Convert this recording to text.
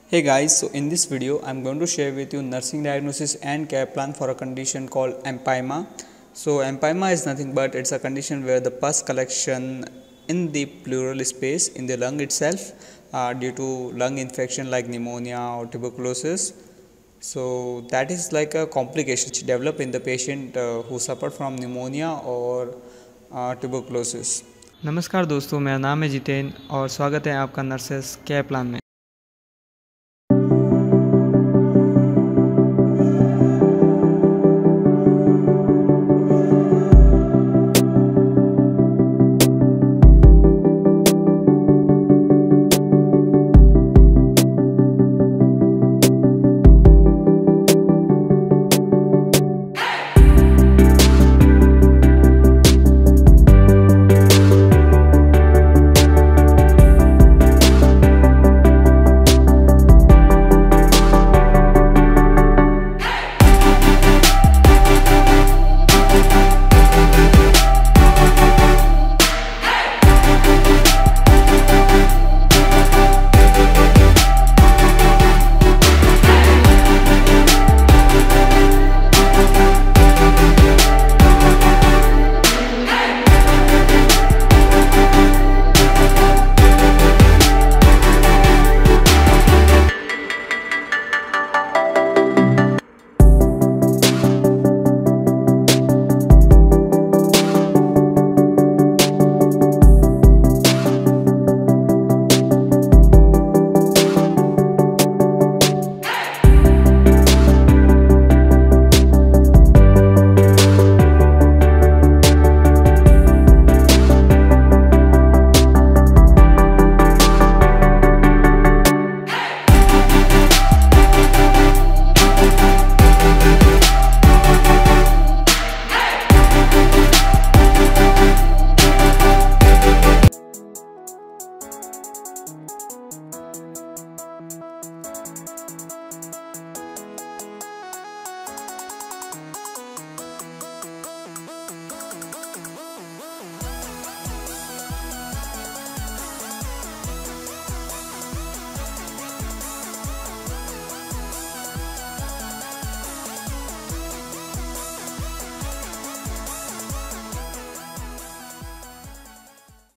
Hey guys, so in this video I'm going to share with you nursing diagnosis and care plan for a condition called empyema. So empyema is nothing but it's a condition where the pus collection in the pleural space in the lung itself due to lung infection like pneumonia or tuberculosis. So that is like a complication which develop in the patient who suffered from pneumonia or tuberculosis. नमस्कार दोस्तों, मेरा नाम है जितेन और स्वागत है आपका nurses care plan में।